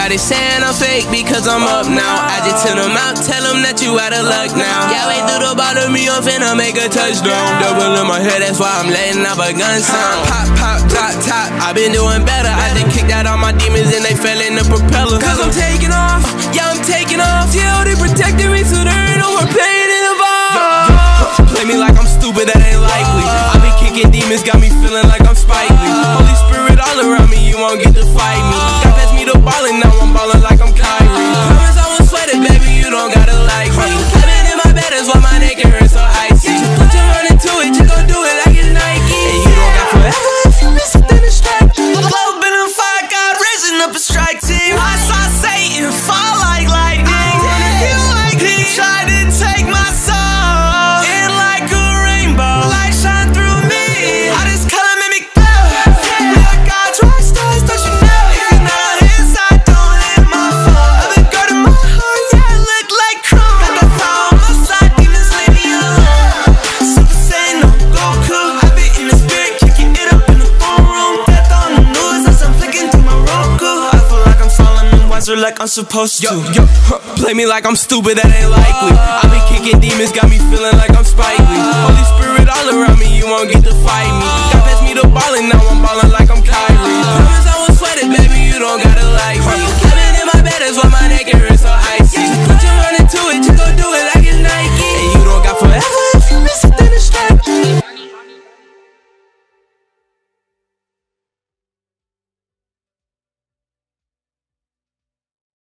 Everybody saying I'm fake because I'm up now. I just tell them out, tell them that you out of luck now. Yeah, wait through the bottom of me, I'm finna make a touchdown. Double in my head, that's why I'm letting out a gun sound. Pop, pop, top, top, I been doing better. I just kicked out all my demons and they fell in the propeller. Cause I'm taking off, yeah, I'm taking off. Yeah, they protected me so there ain't no more pain in the ball. Play me like I'm stupid, that ain't likely. I been kicking demons, got me feeling like I'm Spike Lee. Holy Spirit all around me, you won't get to fight me. Got past me the ball and now I'm ballin' like I'm Kyrie. Promise I won't sweat it, baby, you don't gotta like me. I've been in my bed, that's why my neck and hurt so icy. Just put your run into it, you gon' do it like it's Nike. And you don't got forever if you miss it, then it's strike. Blow been on fire, God raising up a strike team. I saw Satan fall like lightning. He tried to take my soul in like a rainbow. Light shine through me. All this color made me glow. Yeah, God's rock stars, don't you know? If you're not on his side, don't hit my phone. I've been guarding my heart, yeah, I look like chrome. Got that power on my side, demons leave me alone. Super Saiyan, no Goku. I be in the spirit, kicking it up in the phone room. Death on the news as I'm flicking through my Roku. I feel like I'm falling in wiser like I'm supposed to. Play me like I'm stupid, that ain't likely. I been kicking demons, got me feeling like I'm Spike Lee. Holy Spirit all around me, you won't get to fight me.